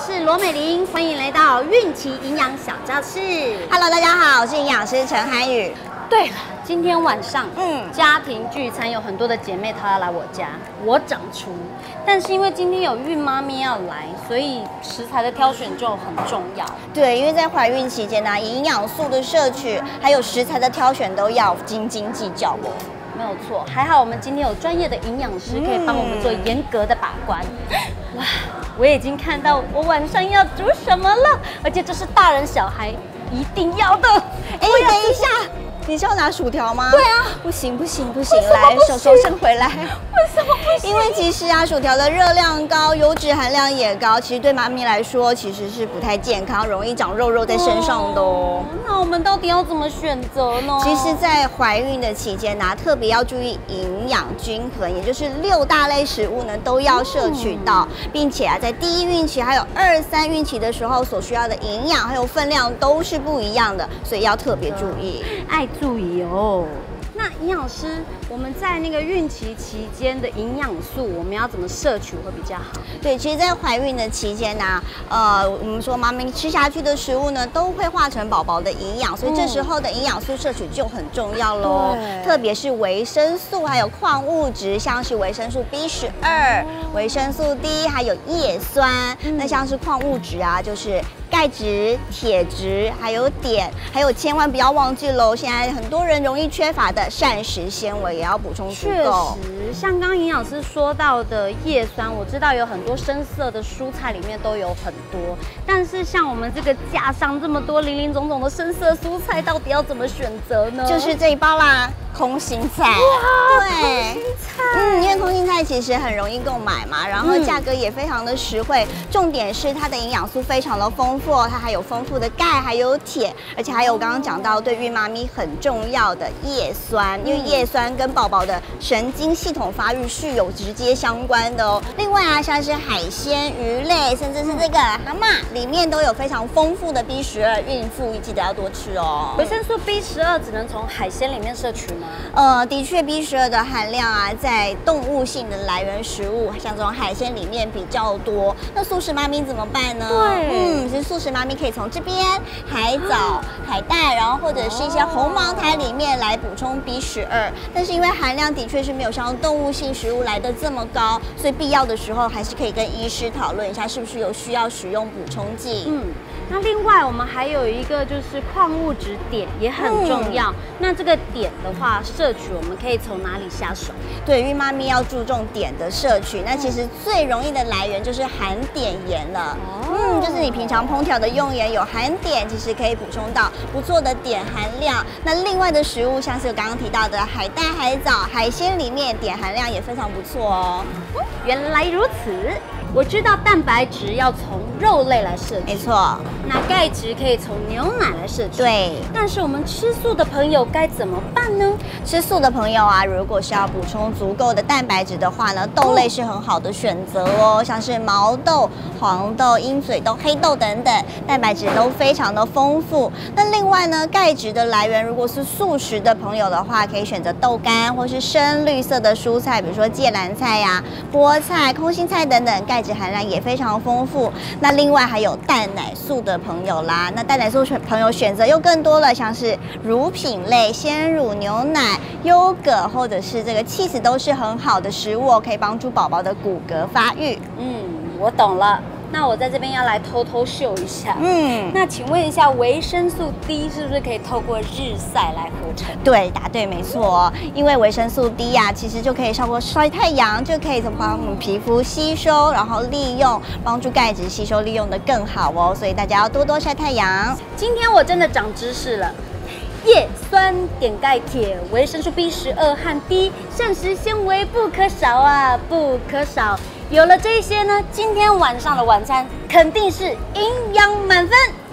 是罗美玲，欢迎来到孕期营养小教室。 Hello， 大家好，我是营养师陈涵宇。 对了，今天晚上家庭聚餐有很多的姐妹她要来我家，我掌厨。但是因为今天有孕妈咪要来，所以食材的挑选就很重要。 对，因为在怀孕期间呢，营养素的摄取还有食材的挑选都要斤斤计较哦。 没有错，还好我们今天有专业的营养师可以帮我们做严格的把关。哇，我已经看到我晚上要煮什么了，而且这是大人小孩一定要的。 哎，等一下，你是要拿薯条吗？ 对啊， 不行，来，手伸回来。 为什么不行？ 因为其实啊，薯条的热量高，油脂含量也高，其实对妈咪来说其实是不太健康，容易长肉肉在身上的哦。 那我们到底要怎么选择呢？ 其实，在怀孕的期间呢，特别要注意营养均衡，也就是6大类食物呢都要摄取到，并且啊，在第1孕期还有2、3孕期的时候所需要的营养还有分量都是不一样的，所以要特别注意。 爱注意哦。那营养师，我们在那个孕期期间的营养素，我们要怎么摄取会比较好？ 对，其实，在怀孕的期间呢，我们说妈咪吃下去的食物呢，都会化成宝宝的营养，所以这时候的营养素摄取就很重要喽。特别是维生素还有矿物质，像是维生素 B12、维生素 D， 还有叶酸。那像是矿物质啊，就是钙质、铁质，还有碘，还有千万不要忘记喽，现在很多人容易缺乏的膳食纤维也要补充足够。 确实，像刚刚营养师说到的叶酸，我知道有很多深色的蔬菜里面都有很多，但是像我们这个架上这么多林林总总的深色蔬菜，到底要怎么选择呢？ 就是这一包啦。空心菜， 哇， 对， 空心菜， 因为空心菜其实很容易购买嘛，然后价格也非常的实惠，重点是它的营养素非常的丰富，它还有丰富的钙，还有铁，而且还有刚刚讲到对孕妈咪很重要的叶酸，因为叶酸跟宝宝的神经系统发育是有直接相关的哦。另外啊，像是海鲜、鱼类，甚至是这个蛤蟆，里面都有非常丰富的 B12，孕妇记得要多吃哦。 维生素 B12只能从海鲜里面摄取吗？ 的确 ，B12的含量啊，在动物性的来源食物，像这种海鲜里面比较多。那素食妈咪怎么办呢？ 对， 其实素食妈咪可以从这边海藻、海带，然后或者是一些红毛苔里面来补充 B12。但是因为含量的确是没有像动物性食物来的这么高，所以必要的时候还是可以跟医师讨论一下，是不是有需要使用补充剂。 那另外我们还有一个就是矿物质碘也很重要。那这个碘的话，摄取我们可以从哪里下手？ 对，孕妈咪要注重碘的摄取。那其实最容易的来源就是含碘盐了。就是你平常烹调的用盐有含碘，其实可以补充到不错的碘含量。那另外的食物，像是刚刚提到的海带、海藻、海鲜里面，碘含量也非常不错哦。 原来如此。我知道蛋白质要从肉类来摄取， 没错。 那钙质可以从牛奶来摄取， 对。 但是我们吃素的朋友该怎么办呢？ 吃素的朋友啊，如果是要补充足够的蛋白质的话呢，豆类是很好的选择哦，像是毛豆、黄豆、鹰嘴豆、黑豆等等，蛋白质都非常的丰富。那另外呢，钙质的来源，如果是素食的朋友的话，可以选择豆干或是深绿色的蔬菜，比如说芥蓝菜呀、菠菜、空心菜等等，钙质含量也非常丰富。那另外还有蛋奶素的朋友啦，那蛋奶素朋友选择又更多了，像是乳品类、鲜乳、牛奶、优格或者是这个cheese都是很好的食物哦，可以帮助宝宝的骨骼发育。 我懂了。那我在这边要来偷偷秀一下。那请问一下，维生素 D 是不是可以透过日晒来合成？ 对，答对，没错。因为维生素 D 呀，其实就可以透过晒太阳，就可以帮我们皮肤吸收，然后利用，帮助钙质吸收利用的更好哦。所以大家要多多晒太阳。 今天我真的长知识了。叶酸、碘、钙、铁、维生素 B12和 D， 膳食纤维不可少啊，不可少。有了这些呢，今天晚上的晚餐肯定是营养满分。